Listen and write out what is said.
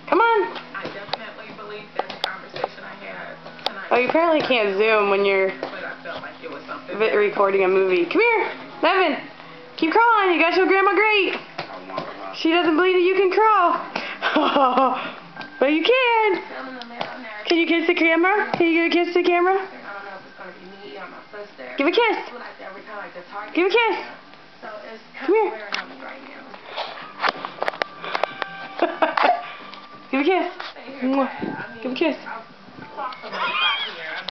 Come on. I definitely believe that's a conversation I had tonight. Oh, you apparently can't zoom when you're But I felt like it was something recording a movie. Come here, Nevan. Keep crawling. You got your grandma great. She doesn't believe that you can crawl. But you can. Can you kiss the camera? Can you give a kiss to the camera? Give a kiss. Give a kiss. Come here. Give a kiss. Give a kiss.